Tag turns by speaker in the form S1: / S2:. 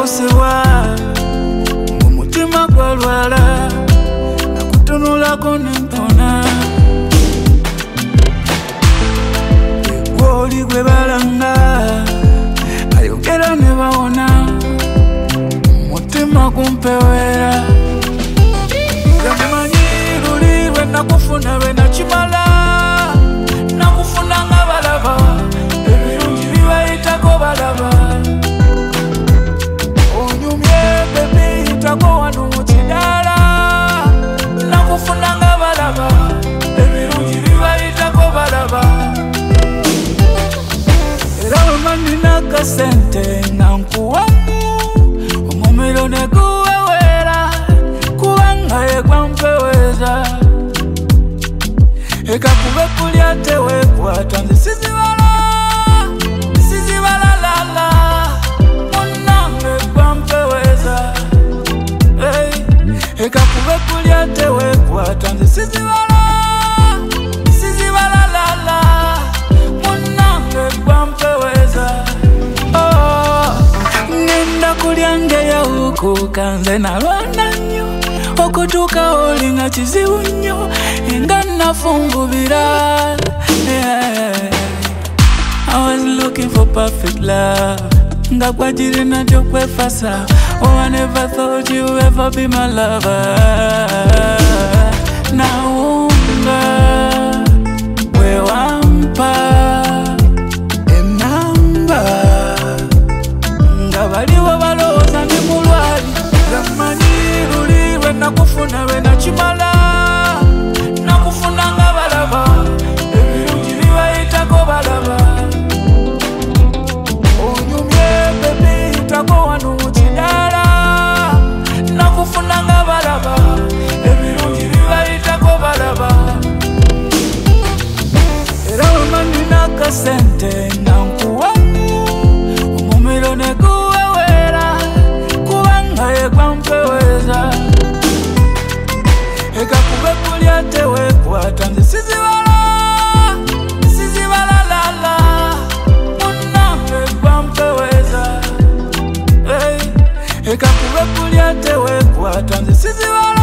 S1: nakosebwa ng'omutima gwalwala nakutunulako nempona egwoli gwe balanga ayogera ne bawona mutima gumpewera gamanyi luli lwe nakufuna lwe nakimala nakufuna nga balaba ebirungi bibayitako balaba onyumye bebi yitako wano mu kidaala nakufuna nga balaba ebirungi bibayitako balaba era wemandina kasente nga nkuwamu omumiro ne guwewera kubanga yegwampeweza ekakube kulya tewekwata nze sizibala sizibala lala munange gwampeweza ekakube kulya tewekwata nze sizibala sizibala lala munange gwampeweza ngenda kulya ngeyawukuka nze nalwana nnyo okutuuka oli nga kizibu nnyo nga nafungubira I was looking for perfect love nga gwagire nadyo kwefasa oh I never thought you ever be my lover naunga wewampa enamba nga baliwo balowooza ndi mulwali gamanyi luli lwe nakufuna lwe nakimala nakufuna nga balaba ebirungi bibayitako balaba onyumye bebi yitako wano mu kidaala nakufuna nga balaba ebirungi bibayitako balaba era wemandina kasente nga nkuwamu omumiro ne guwewera kubanga yegwampeweza ekakube kulya tewekwata nze sizibala sizibala lala munange gwampeweza ekakube kulya tewekwata nze sizibala